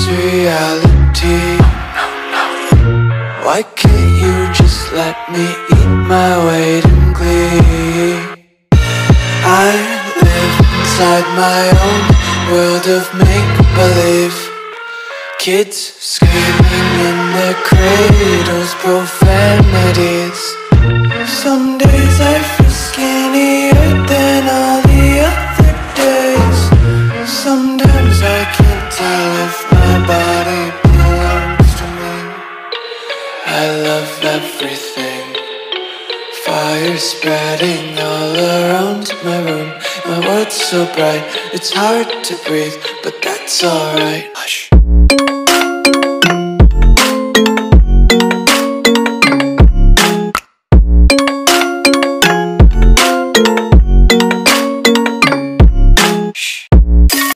reality. Why can't you just let me eat my weight in glee? I live inside my own world of make-believe. Kids screaming in their cradles, profanities. Some days I feel skinnier than all the other days. Sometimes I can't tell if my body belongs to me. I love everything. Fire spreading all around my room. My world's so bright, it's hard to breathe, but that's alright. Hush.